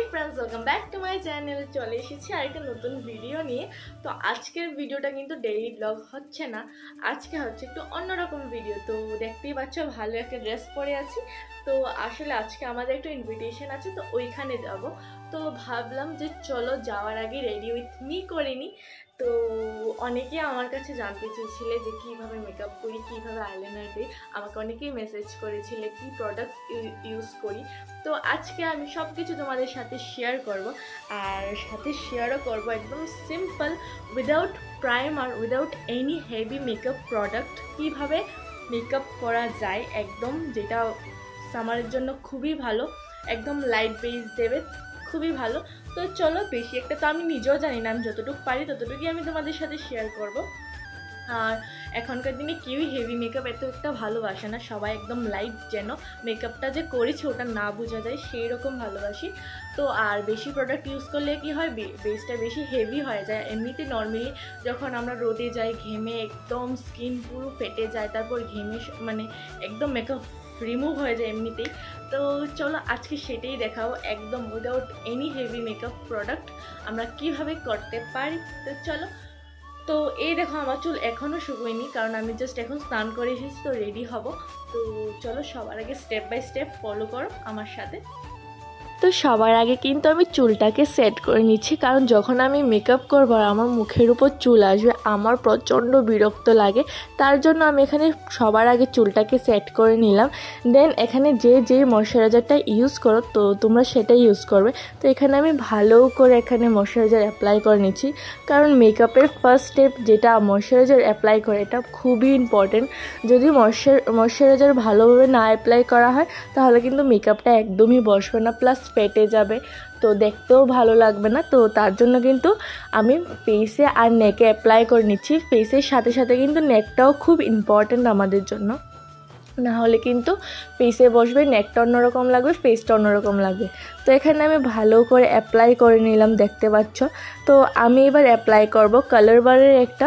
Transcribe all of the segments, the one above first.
Friends welcome back to my channel चले एसेছি আরেকটা নতুন ভিডিও নিয়ে। তো আজকের ভিডিওটা কিন্তু ডেইলি ব্লগ হচ্ছে না, আজকে হচ্ছে একটু অন্যরকম ভিডিও। তো দেখতেই পাচ্ছ ভালো একটা ড্রেস পরে আছি। তো আসলে আজকে আমাদের একটা ইনভিটেশন আছে, তো ওইখানে যাব। তো ভাবলাম যে চলো যাওয়ার আগে রেডি উইথ মি করে নিই। তো অনেকে আমার কাছে জানতে চেয়েছিলে যে কীভাবে মেকআপ করি, কীভাবে আইলাইনার দিই। আমাকে অনেকেই মেসেজ করেছিলে কি প্রোডাক্ট ইউজ করি। তো আজকে আমি সব কিছু তোমাদের সাথে শেয়ার করব, আর সাথে শেয়ারও করব একদম simple without primer, without any heavy makeup product কীভাবে মেকআপ করা যায় একদম, যেটা সামারের জন্য খুবই ভালো, একদম লাইট বেস দেবে, খুবই ভালো। তো চলো, বেশি একটা তো আমি নিজেও জানি না, আমি যতটুকু পারি ততটুকুই আমি তোমাদের সাথে শেয়ার করব। আর এখনকার দিনে কেউই হেভি মেকআপ এত একটা ভালোবাসে না, সবাই একদম লাইট, যেন মেকআপটা যে করেছি ওটা না বোঝা যায় সেই রকম ভালোবাসি। তো আর বেশি প্রোডাক্ট ইউজ করলে কি হয়, বেসটা বেশি হেভি হয়ে যায়। এমনিতে নর্মালি যখন আমরা রোদে যাই, ঘেমে একদম স্কিন পুরো ফেটে যায়, তারপর ঘেমে মানে একদম মেকআপ রিমুভ হয়ে যায় এমনিতেই। তো চলো আজকে সেটাই দেখাও, একদম without any heavy makeup product আমরা কিভাবে করতে পারি। তো চলো। তো এই দেখো আমার চুল এখনও শুকোয়নি, কারণ আমি জাস্ট এখন স্নান করে এসেছি, তো রেডি হব। তো চলো সবার আগে স্টেপ বাই স্টেপ ফলো করো আমার সাথে। তো সবার আগে কিন্তু আমি চুলটাকে সেট করে নিচ্ছি, কারণ যখন আমি মেকআপ করবো আর আমার মুখের উপর চুল আসবে আমার প্রচণ্ড বিরক্ত লাগে। তার জন্য আমি এখানে সবার আগে চুলটাকে সেট করে নিলাম। দেন এখানে যে ময়শ্চারাইজারটা ইউজ করো তো তোমরা সেটাই ইউজ করবে। তো এখানে আমি ভালো করে এখানে ময়শ্চারাইজার অ্যাপ্লাই করে নিচ্ছি, কারণ মেকআপের ফার্স্ট স্টেপ যেটা ময়শ্চারাইজার অ্যাপ্লাই করে, এটা খুবই ইম্পর্টেন্ট। যদি ময়শ্চারাইজার ভালোভাবে না অ্যাপ্লাই করা হয় তাহলে কিন্তু মেকআপটা একদমই বসবে না, প্লাস ফেটে যাবে, তো দেখতেও ভালো লাগবে না। তো তার জন্য কিন্তু আমি ফেসে আর নেকে অ্যাপ্লাই করে নিচ্ছি। ফেসের সাথে সাথে কিন্তু নেকটাও খুব ইম্পর্ট্যান্ট আমাদের জন্য, না হলে কিন্তু ফেসে বসবে, নেকটা অন্যরকম লাগবে, ফেসটা অন্যরকম লাগবে। তো এখানে আমি ভালো করে অ্যাপ্লাই করে নিলাম, দেখতে পাচ্ছ। তো আমি এবার অ্যাপ্লাই করব কালার বারের একটা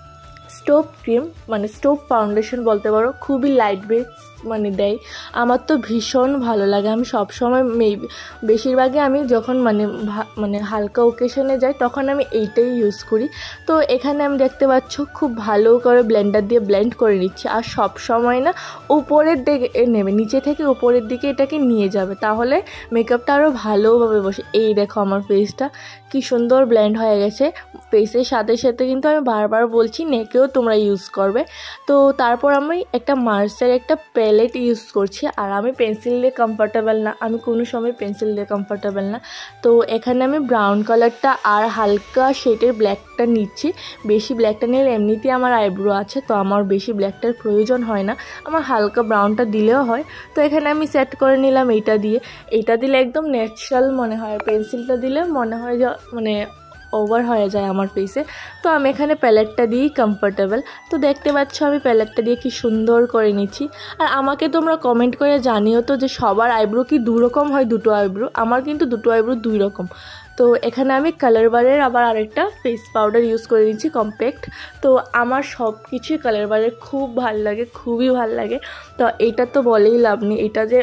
স্টোভ ক্রিম, মানে স্টোভ ফাউন্ডেশন বলতে পারো, খুবই লাইট বেস মানে দেয়। আমার তো ভীষণ ভালো লাগে, আমি সবসময় বেশিরভাগই আমি যখন মানে হালকা ওকেশনে যাই তখন আমি এইটাই ইউজ করি। তো এখানে আমি দেখতে পাচ্ছ খুব ভালো করে ব্লেন্ডার দিয়ে ব্লেন্ড করে নিচ্ছি। আর সব সময় না উপরের দিকে নেবে, নিচে থেকে উপরের দিকে এটাকে নিয়ে যাবে, তাহলে মেকআপটা আরও ভালোভাবে বসে। এই দেখো আমার ফেসটা কি সুন্দর ব্লেন্ড হয়ে গেছে। ফেসের সাথে সাথে কিন্তু আমি বারবার বলছি নেকেও তোমরা ইউজ করবে। তো তারপর আমি একটা মার্সের একটা প্যালেট ইউজ করছি, আর আমি পেন্সিল দিয়ে কমফর্টেবল না, আমি কোনো সময় পেন্সিল দিয়ে কমফর্টেবল না। তো এখানে আমি ব্রাউন কালারটা আর হালকা শেডের ব্ল্যাকটা নিচ্ছি। বেশি ব্ল্যাকটা নিলে এমনিতেই আমার আইব্রো আছে, তো আমার বেশি ব্ল্যাকটার প্রয়োজন হয় না, আমার হালকা ব্রাউনটা দিলেও হয়। তো এখানে আমি সেট করে নিলাম এইটা দিয়ে। এইটা দিলে একদম ন্যাচারাল মনে হয়, পেন্সিলটা দিলে মনে হয় যে মানে ওভার হয়ে যায় আমার ফেসে। তো আমি এখানে প্যালেটটা দিয়েই কমফর্টেবল। তো দেখতে পাচ্ছ আমি প্যালেটটা দিয়ে কি সুন্দর করে নিচ্ছি। আর আমাকে তোমরা কমেন্ট করে জানিও তো যে সবার আইব্রো কি দুরকম হয়, দুটো আইব্রো। আমার কিন্তু দুটো আইব্রো দুই রকম। তো এখানে আমি কালার বারের আবার আরেকটা ফেস পাউডার ইউজ করে নিচ্ছি, কম্প্যাক্ট। তো আমার সব কিছুই কালার বারের খুব ভাল লাগে, খুবই ভাল লাগে। তো এইটা তো বলেই লাভ নেই, এটা যে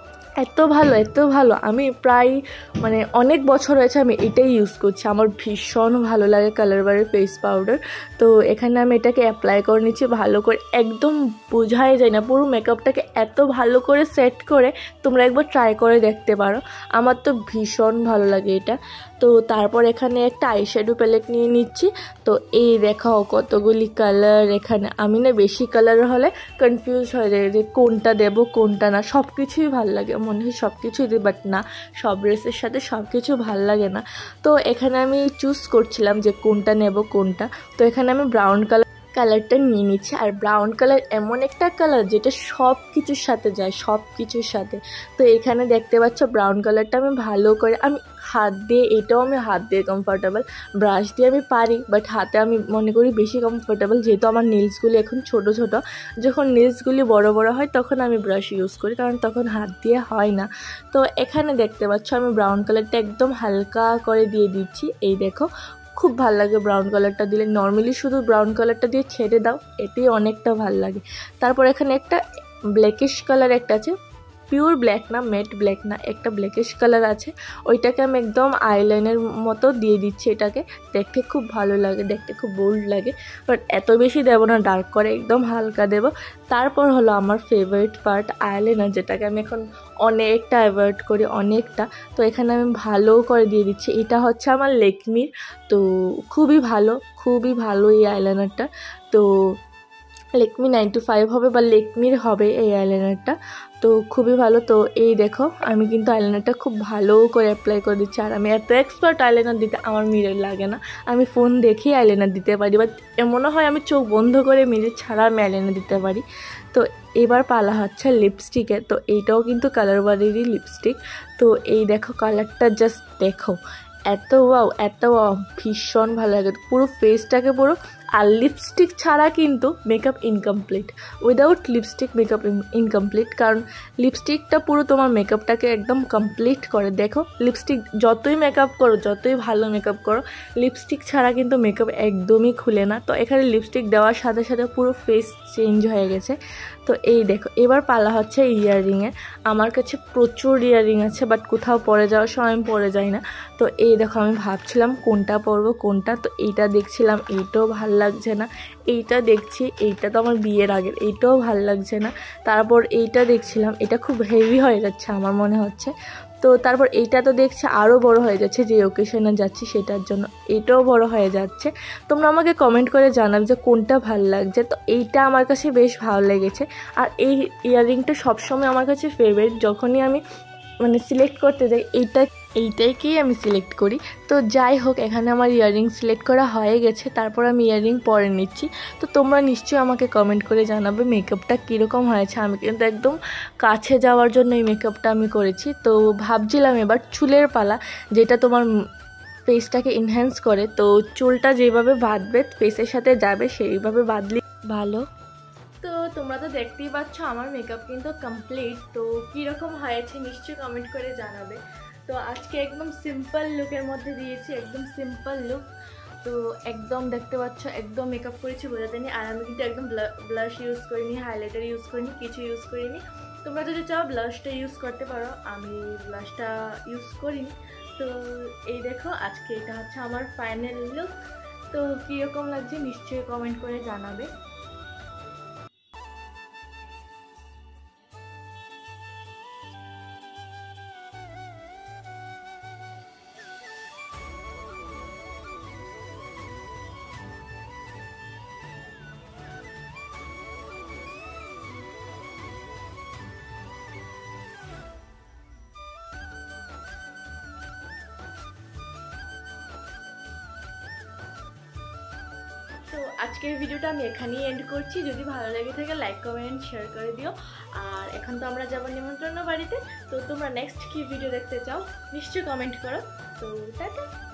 এত ভালো, আমি প্রায় মানে অনেক বছর হয়েছে আমি এটাই ইউজ করছি। আমার ভীষণ ভালো লাগে কালার বারের ফেস পাউডার। তো এখানে আমি এটাকে অ্যাপ্লাই করে নিচ্ছি ভালো করে, একদম বোঝাই যায় না, পুরো মেকআপটাকে এত ভালো করে সেট করে তোমরা একবার ট্রাই করে দেখতে পারো, আমার তো ভীষণ ভালো লাগে এটা। তো তারপর এখানে একটা আইশ্যাডো প্যালেট নিয়ে নিচ্ছি। তো এই দেখাও কতগুলি কালার এখানে। আমি না বেশি কালার হলে কনফিউজ হয়ে যায় যে কোনটা দেব কোনটা না। সব কিছুই ভালো লাগে, মনে হয় সব কিছুই দিই, বাট না, সব ড্রেসের সাথে সব কিছু ভাল লাগে না। তো এখানে আমি চুজ করছিলাম যে কোনটা নেব কোনটা। তো এখানে আমি ব্রাউন কালারটা নিয়ে নিচ্ছি। আর ব্রাউন কালার এমন একটা কালার যেটা সব কিছুর সাথে যায়, সব কিছুর সাথে। তো এখানে দেখতে পাচ্ছ ব্রাউন কালারটা আমি ভালো করে, আমি হাত দিয়ে, এটাও আমি হাত দিয়ে কমফর্টেবল, ব্রাশ দিয়ে আমি পারি, বাট হাতে আমি মনে করি বেশি কমফর্টেবল, যেহেতু আমার নেলসগুলি এখন ছোট ছোট। যখন নেলসগুলি বড় বড় হয় তখন আমি ব্রাশ ইউজ করি, কারণ তখন হাত দিয়ে হয় না। তো এখানে দেখতে পাচ্ছ আমি ব্রাউন কালারটা একদম হালকা করে দিয়ে দিচ্ছি। এই দেখো খুব ভালো লাগে ব্রাউন কালারটা দিলে। নর্মালি শুধু ব্রাউন কালারটা দিয়ে ছেড়ে দাও, এতেই অনেকটা ভালো লাগে। তারপর এখানে একটা ব্ল্যাকিশ কালার একটা আছে, পিওর ব্ল্যাক না, ম্যাট ব্ল্যাক না, একটা ব্ল্যাকিশ কালার আছে, ওইটাকে আমি একদম আইলাইনের মতো দিয়ে দিচ্ছি। এটাকে দেখতে খুব ভালো লাগে, দেখতে খুব বোল্ড লাগে, বাট এত বেশি দেবো না, ডার্ক করে একদম হালকা দেবো। তারপর হলো আমার ফেভারিট পার্ট আইলাইনার, যেটাকে আমি এখন অনেকটা অ্যাভয়েড করি, অনেকটা। তো এখানে আমি ভালো করে দিয়ে দিচ্ছি। এটা হচ্ছে আমার লেকমির, তো খুবই ভালো এই আইলাইনারটা। তো লেকমি 925 হবে বা লেকমির হবে এই আইলাইনারটা, তো খুবই ভালো। তো এই দেখো আমি কিন্তু আইলাইনারটা খুব ভালো করে অ্যাপ্লাই করে দিচ্ছি। আর আমি এত এক্সপার্ট আইলাইনার দিতে আমার মিরর লাগে না, আমি ফোন দেখেই আইলাইনার দিতে পারি, বাট এমনও হয় আমি চোখ বন্ধ করে মিরর ছাড়া আমি আইলাইনার দিতে পারি। তো এবার পালা হচ্ছে লিপস্টিকের। তো এইটাও কিন্তু কালার বাড়িরই লিপস্টিক। তো এই দেখো কালারটা জাস্ট দেখো, এত ওয়াও, ভীষণ ভালো লাগে পুরো ফেসটাকে পুরো। আর লিপস্টিক ছাড়া কিন্তু makeup incomplete, without lipstick makeup incomplete, কারণ লিপস্টিকটা পুরো তোমার মেকআপটাকে একদম কমপ্লিট করে। দেখো লিপস্টিক যতই মেকআপ করো, যতই ভালো মেকআপ করো, লিপস্টিক ছাড়া কিন্তু মেকআপ একদমই খুলে না। তো এখানে লিপস্টিক দেওয়ার সাথে সাথে পুরো ফেস চেঞ্জ হয়ে গেছে। তো এই দেখো এবার পালা হচ্ছে ইয়াররিংয়ের। আমার কাছে প্রচুর ইয়াররিং আছে, বাট কোথাও পরে যাওয়ার সময় আমি পরে যাই না। তো এই দেখো আমি ভাবছিলাম কোনটা পরবো কোনটা, তো এইটা দেখছিলাম, এইটাও ভাল লাগছে না, এইটা দেখছি, এইটা তো আমার বিয়ের আগের, এইটাও ভাল লাগছে না। তারপর এইটা দেখছিলাম, এটা খুব হেভি হয়ে যাচ্ছে আমার মনে হচ্ছে। তো তারপর এইটা তো দেখছি আরও বড় হয়ে যাচ্ছে, যে ওকেশনে যাচ্ছি সেটার জন্য এটাও বড় হয়ে যাচ্ছে। তোমরা আমাকে কমেন্ট করে জানাবে যে কোনটা ভালো লাগছে। তো এইটা আমার কাছে বেশ ভালো লেগেছে। আর এই ইয়াররিংটা সবসময় আমার কাছে ফেভারিট, যখনই আমি মানে সিলেক্ট করতে যাই এইটাকেই আমি সিলেক্ট করি। তো যাই হোক, এখানে আমার ইয়াররিং সিলেক্ট করা হয়ে গেছে, তারপর আমি ইয়াররিং পরে নিচ্ছি। তো তোমরা নিশ্চয়ই আমাকে কমেন্ট করে জানাবে মেকআপটা কীরকম হয়েছে। আমি কিন্তু একদম কাছে যাওয়ার জন্য এই মেকআপটা আমি করেছি। তো ভাবছিলাম এবার চুলের পালা, যেটা তোমার ফেসটাকে এনহ্যান্স করে। তো চুলটা যেভাবে বাঁধবে ফেসের সাথে যাবে সেইভাবে বাঁধলে ভালো। তো তোমরা তো দেখতেই পাচ্ছ আমার মেকআপ কিন্তু কমপ্লিট। তো কীরকম হয়েছে নিশ্চয়ই কমেন্ট করে জানাবে। তো আজকে একদম সিম্পল লুকের মধ্যে দিয়েছি, একদম সিম্পল লুক। তো একদম দেখতে পাচ্ছ একদম মেকআপ করেছি বোঝাতে নেই। আর আমি কিন্তু একদম ব্লাশ ইউজ করিনি, হাইলাইটার ইউজ করিনি, কিছু ইউজ করিনি। তোমরা যদি চাও ব্লাশটা ইউজ করতে পারো, আমি ব্লাশটা ইউজ করিনি। তো এই দেখো আজকে এটা হচ্ছে আমার ফাইনাল লুক। তো কীরকম লাগছে নিশ্চয়ই কমেন্ট করে জানাবে। তো আজকের ভিডিওটা আমি এখানেই এন্ড করছি। যদি ভালো লেগে থাকে লাইক কমেন্ট শেয়ার করে দিও। আর এখন তো আমরা যাবো নিমন্ত্রণ বাড়িতে। তো তোমরা নেক্সট কি ভিডিও দেখতে চাও নিশ্চয়ই কমেন্ট করো। তো টাটা।